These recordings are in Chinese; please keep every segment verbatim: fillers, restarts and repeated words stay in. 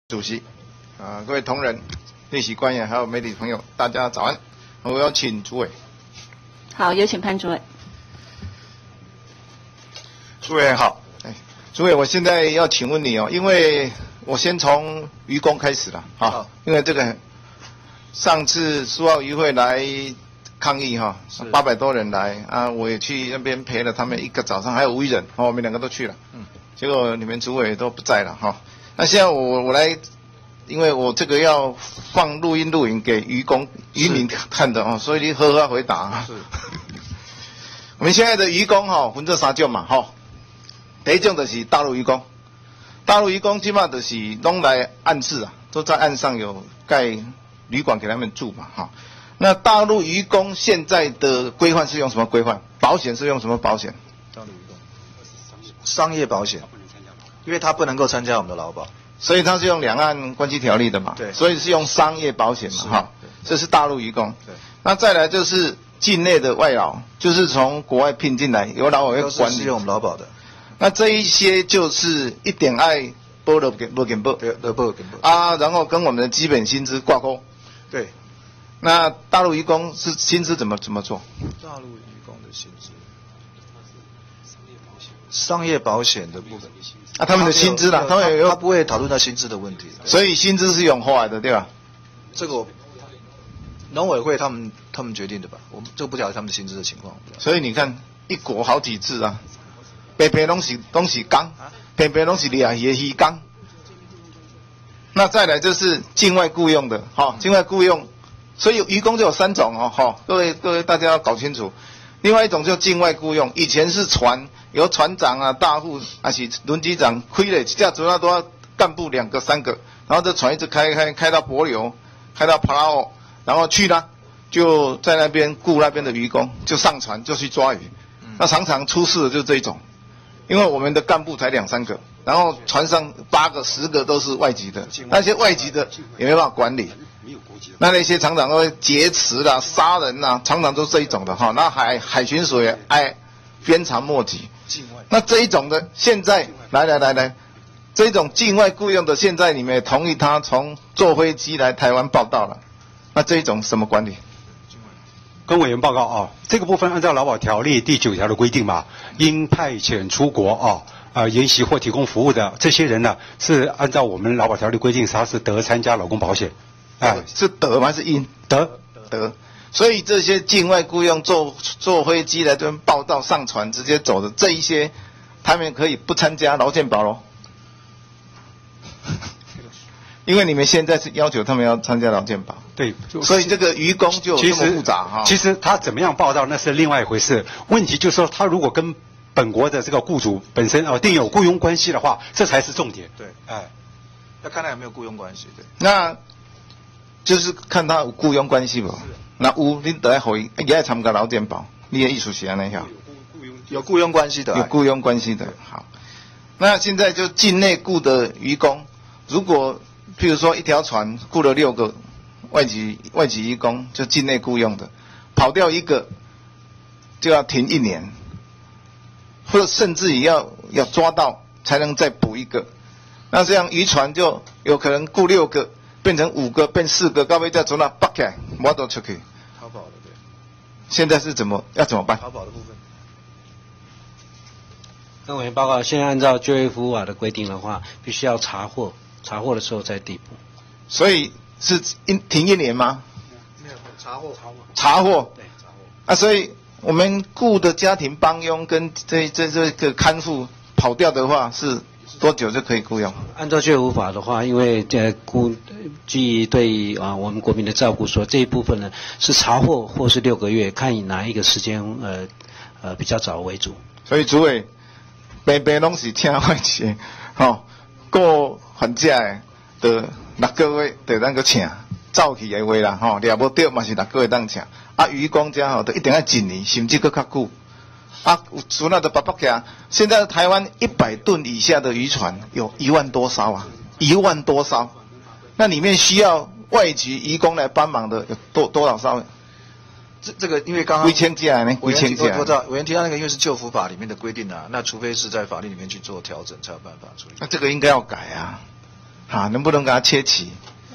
主席，啊、呃，各位同仁、列席官员还有媒体朋友，大家早安。我要请主委。 好，有请潘主委。 主委好，哎，主委，我现在要请问你哦，因为我先从渔工开始了啊，好因为这个上次苏澳渔会来抗议哈，八百多人来啊，我也去那边陪了他们一个早上，还有吴一人哦，我们两个都去了，嗯，结果你们主委都不在了哈。那现在我我来，因为我这个要放录音录影给渔工渔民看的哦，所以你呵呵回答啊。是。我们现在的渔工哈、哦，分这三种嘛哈、哦。第一种就是大陆渔工，大陆渔工基本上就是拢来岸置啊，都在岸上有盖旅馆给他们住嘛哈、哦。那大陆渔工现在的规范是用什么规范？保险是用什么保险？ 大陆渔工商业保险。因为他不能够参加我们的劳保， 所以他是用两岸关系条例的嘛，对，所以是用商业保险嘛，哈，这是大陆渔工。对，那再来就是境内的外劳，就是从国外聘进来，由劳委会管理， 是用我们劳保的。 那这一些就是一点爱拨了给拨给拨， 对，拨给拨啊，然后跟我们的基本薪资挂钩。 对， 那大陆渔工是薪资怎么怎么做？ 大陆渔工的薪资，商业保险的部分。 啊，他们的薪资啦，他们有他不会讨论到薪资的问题， 所以薪资是用后来的，对吧？ 这个农委会他们他们决定的吧，我们这不晓得他们薪资的情况。 所以你看，一国好几制啊，北北拢是拢是港，北北拢是掠鱼的鱼港。那再来就是境外雇佣的，哈、哦，境外雇佣，所以渔工就有三种哦，哈、哦，各位各位大家要搞清楚。另外一种就境外雇佣，以前是船由船长啊、大副还是轮机长开了，这样主要都要干部两个、三个，然后这船一直开开开到帛琉，开到帕拉奥，然后去呢就在那边雇那边的渔工，就上船就去抓鱼。那常常出事的就是这一种，因为我们的干部才两三个，然后船上八个、十个都是外籍的，那些外籍的也没办法管理。那那些常常会劫持啦、杀人啦，常常都是这一种的哈。那海海巡署也哎鞭长莫及。那这一种的，现在来来来来，这种境外雇佣的，现在你们也同意他从坐飞机来台湾报到了。那这一种什么管理？ 跟委员报告啊，这个部分按照劳保条例第九条的规定嘛，应派遣出国啊。呃，研习或提供服务的这些人呢，是按照我们劳保条例规定，他是得参加劳工保险。 哎，是得吗？是应得得，所以这些境外雇佣坐坐飞机来这边报到上船直接走的这一些，他们可以不参加劳健保咯。因为你们现在是要求他们要参加劳健保， 对， 所以这个渔工就这么复杂哈。 其实他怎么样报到那是另外一回事，问题就是说他如果跟本国的这个雇主本身哦订有雇佣关系的话，这才是重点。 对，哎，要看他有没有雇佣关系。对， 那。就是看他有雇佣关系不？那有，你得要回，也要参加劳健保。你的意思是安尼呀？ 有雇佣关系的， 有雇佣关系的。好，那现在就境内雇的渔工，如果譬如说一条船雇了六个外籍外籍渔工，就境内雇佣的，跑掉一个就要停一年，或者甚至也要要抓到才能再补一个。那这样渔船就有可能雇六个。变成五个，变四个，到尾再从那拔起来，我都出去。 逃跑的对。 现在是怎么要怎么办？ 逃跑的部分。 跟委员报告，现在按照就业服务法的规定的话，必须要查获，查获的时候再递补。 所以是一停一年吗？ 没有，查获，查获。 查获。 对，查获。 啊，所以我们雇的家庭帮佣跟这这这个看护跑掉的话是。多久就可以雇佣？ 按照就业服务法的话，因为呃雇基对啊我们国民的照顾说这一部分呢是查获或是六个月，看以哪一个时间呃呃比较早为主。 所以主委，白白拢是听外籍，吼，过还债的六个月得当个请，早期的话啦，吼，掠无到嘛是六个月当请。啊，渔工家吼，都一定要一年，甚至搁较久。啊，除了的巴巴家，现在台湾一百吨以下的渔船有一万多艘啊，一万多艘，那里面需要外籍渔工来帮忙的有多多少艘？ 这这个因为刚刚几千架呢？几千架。 我知道，委员提到那个，因为是就服法里面的规定啊，那除非是在法律里面去做调整，才有办法处理。 那这个应该要改啊， 啊，能不能给它切齐？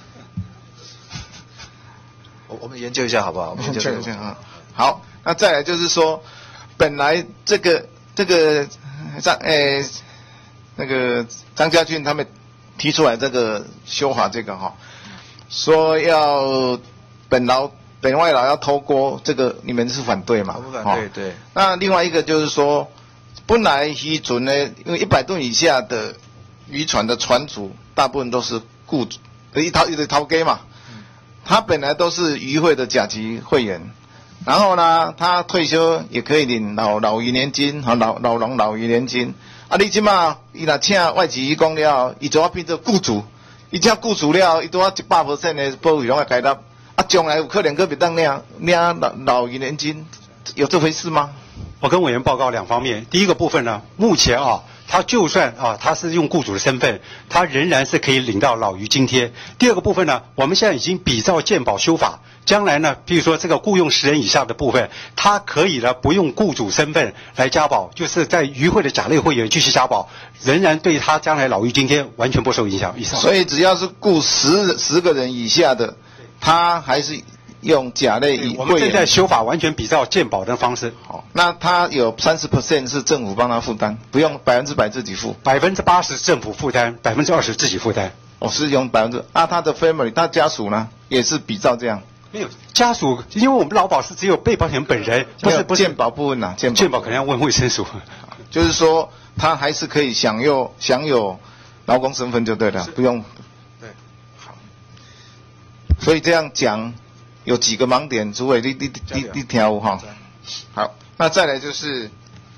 我我们研究一下好不好？我们研究一下啊。 好，那再来就是说，本来这个这个张诶、欸、那个张家俊他们提出来这个修法这个哈，说要本劳本外劳要偷锅，这个你们是反对嘛？ 我们反对，对。 那另外一个就是说，本来渔船呢，因为一百吨以下的渔船的船主大部分都是雇主，一掏一直掏给嘛。他本来都是渔会的甲级会员，然后呢，他退休也可以领老老渔年金和老老农老渔年金。啊，你即马伊若请外籍渔工了，伊就要变做雇主，伊请雇主了，伊都要一百 percent 的保费拢要开纳，啊，将来有可能个别当领领老老渔年金，有这回事吗？ 我跟委员报告两方面，第一个部分呢，目前啊。他就算啊，他是用雇主的身份，他仍然是可以领到老渔津贴。第二个部分呢，我们现在已经比照健保修法，将来呢，比如说这个雇用十人以下的部分，他可以呢不用雇主身份来加保，就是在渔会的甲类会员继续加保，仍然对他将来老渔津贴完全不受影响。以上。 所以只要是雇十十个人以下的，他还是用甲类以我们现在修法完全比照健保的方式。 好，那他有三十 percent 是政府帮他负担，不用百分之百自己付。 百分之八十政府负担，百分之二十自己负担。 哦，是用百分之啊，他的 family， 他家属呢也是比照这样。 没有家属，因为我们劳保是只有被保险人本人，不是不是健保部分呐，健保健保可能要问卫生署。 就是说他还是可以享有享有劳工身份就对了，不用。 对， 好。所以这样讲。有几个盲点，诸位你你你你听有哈？好，那再来就是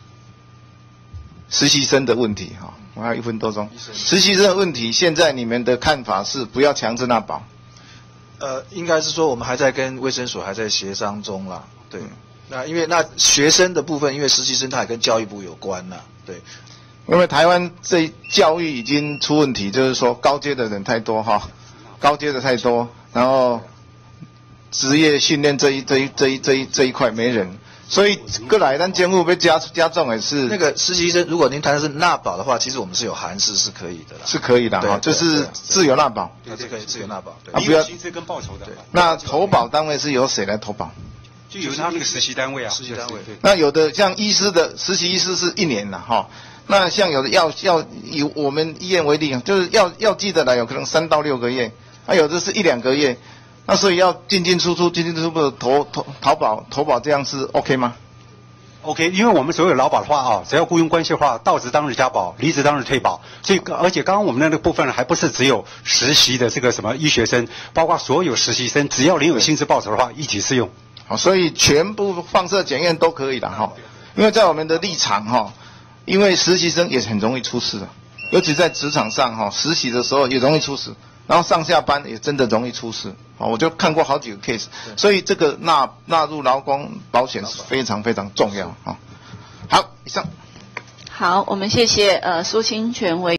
实习生的问题哈，我还有一分多钟。实习生的问题，现在你们的看法是不要强制纳保？ 呃，应该是说我们还在跟卫生所还在协商中啦。对，嗯、那因为那学生的部分，因为实习生他也跟教育部有关啦。对， 因为台湾这教育已经出问题，就是说高阶的人太多哈，高阶的太多，然后。职业训练这一这一这一这一这一块没人，所以过来咱政府被加加重也是那个实习生，如果您谈的是纳保的话，其实我们是有函释是可以的啦， 是可以的哈，就是自由纳保， 对，是可以自由纳保，对， 啊不要薪资跟报酬的。 那投保单位是由谁来投保？ 就由他那个实习单位啊， 实习单位。 那有的像医师的实习医师是一年的哈，那像有的要要以我们医院为例，就是要要记得来，有可能三到六个月，啊有的是一两个月。那所以要进进出出、进进出出的投投投保投保，这样是 OK 吗 ？OK， 因为我们所有劳保的话啊，只要雇佣关系的话，到职当日加保，离职当日退保。所以而且刚刚我们那个部分呢，还不是只有实习的这个什么医学生，包括所有实习生，只要领有薪资报酬的话，一起适用。 好，所以全部放射检验都可以的哈。因为在我们的立场哈，因为实习生也很容易出事的，尤其在职场上哈，实习的时候也容易出事。然后上下班也真的容易出事，哦，我就看过好几个 case， 所以这个纳纳入劳工保险是非常非常重要啊。好，以上。 好，我们谢谢呃苏清泉委员。